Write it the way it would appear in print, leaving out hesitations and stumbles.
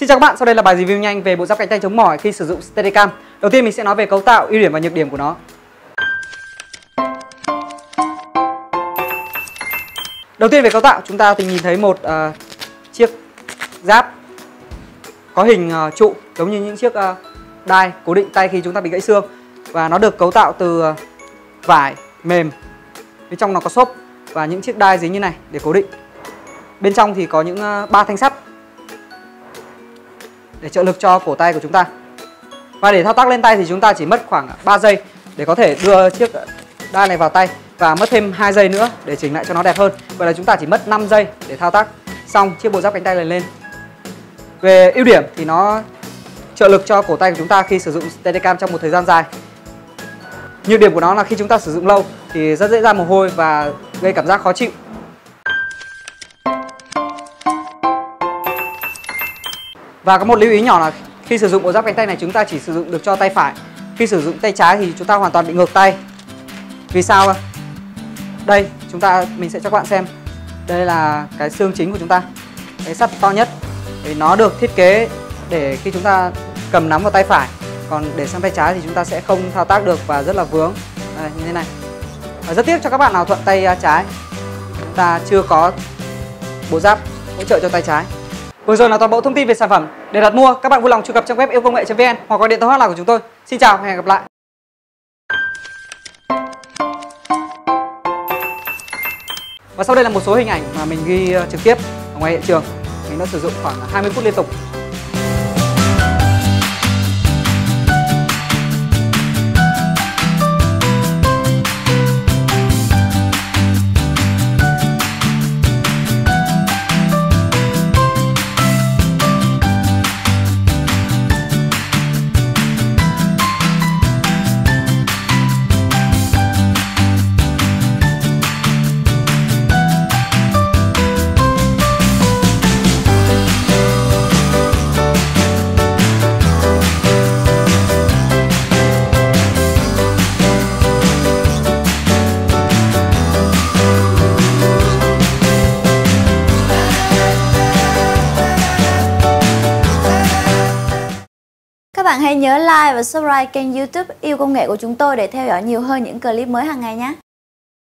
Xin chào các bạn, sau đây là bài review nhanh về bộ giáp cánh tay chống mỏi khi sử dụng Steadicam. Đầu tiên mình sẽ nói về cấu tạo, ưu điểm và nhược điểm của nó. Đầu tiên về cấu tạo, chúng ta thì nhìn thấy một chiếc giáp có hình trụ giống như những chiếc đai cố định tay khi chúng ta bị gãy xương. Và nó được cấu tạo từ vải mềm, bên trong nó có xốp và những chiếc đai dính như này để cố định. Bên trong thì có những 3 thanh sắt để trợ lực cho cổ tay của chúng ta. Và để thao tác lên tay thì chúng ta chỉ mất khoảng 3 giây để có thể đưa chiếc đai này vào tay, và mất thêm 2 giây nữa để chỉnh lại cho nó đẹp hơn. Vậy là chúng ta chỉ mất 5 giây để thao tác xong chiếc bộ giáp cánh tay này lên. Về ưu điểm thì nó trợ lực cho cổ tay của chúng ta khi sử dụng Steadicam trong một thời gian dài. Nhược điểm của nó là khi chúng ta sử dụng lâu thì rất dễ ra mồ hôi và gây cảm giác khó chịu. Và có một lưu ý nhỏ là khi sử dụng bộ giáp cánh tay này chúng ta chỉ sử dụng được cho tay phải. Khi sử dụng tay trái thì chúng ta hoàn toàn bị ngược tay. Vì sao? Đây, mình sẽ cho các bạn xem. Đây là cái xương chính của chúng ta, cái sắt to nhất. Thì nó được thiết kế để khi chúng ta cầm nắm vào tay phải, còn để sang tay trái thì chúng ta sẽ không thao tác được và rất là vướng. Đây, như thế này. Và rất tiếc cho các bạn nào thuận tay trái, chúng ta chưa có bộ giáp hỗ trợ cho tay trái. Vừa rồi là toàn bộ thông tin về sản phẩm. Để đặt mua, các bạn vui lòng truy cập trang web iocongnghệ.vn hoặc gọi điện thoại hotline của chúng tôi. Xin chào và hẹn gặp lại. Và sau đây là một số hình ảnh mà mình ghi trực tiếp ở ngoài hiện trường. Mình đã sử dụng khoảng 20 phút liên tục. Các bạn hãy nhớ like và subscribe kênh YouTube Yêu Công Nghệ của chúng tôi để theo dõi nhiều hơn những clip mới hàng ngày nhé.